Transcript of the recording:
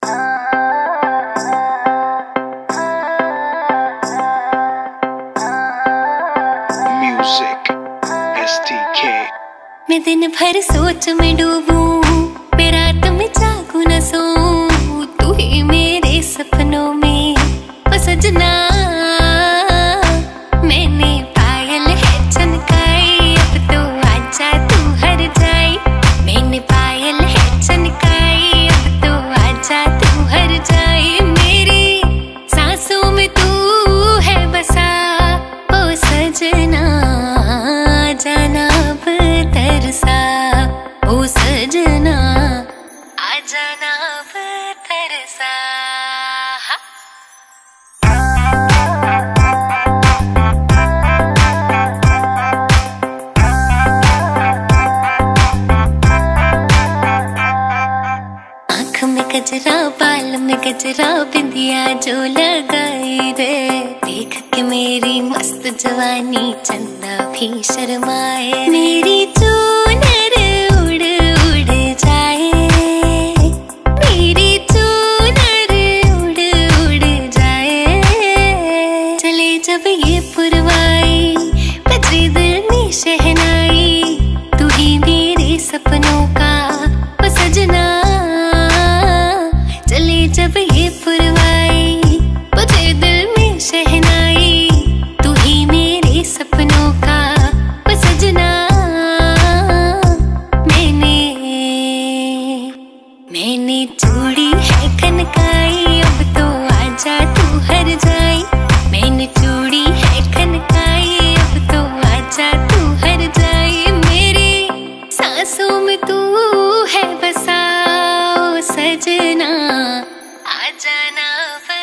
Music STK। मैं दिन भर सोच में डूबूं, मैं रात में जागूं न सोऊं, तू ही मेरे सपनों में ओ सजना। मैंने पायल है चनकाई, अब तो आजा तू हर जाए। मैंने पायल है चनकाई, अब तो आजा तू हर जाए। मेरी सांसों में तू है बसा ओ सजना, जाना अब तरसा ओ सजना, आ जाना अब तरसा। आँख में गजरा, बाल में गजरा, बिंदिया जो लगाई रे, देख के मेरी मस्त जवानी चंदा भी शर्माए। मेरी चूनर उड़ उड़ जाए, मेरी चूनर उड़ उड़ जाए। चले जब ये पुरवाई, बजे दिल में शहनाई, तू ही मेरे सपनों का ओ सजना। चले जब ये पुरवाई, बजे दिल में शहनाई, तू ही मेरे सपनों का ओ सजना। मैंने चूड़ी है खनकाई, अब तो आजा तू हर जाए। मैंने चूड़ी है खनकाई, अब तो आजा तू हर जाए। मेरी सांसों में तू है बसा ओ सजना, आ जाना।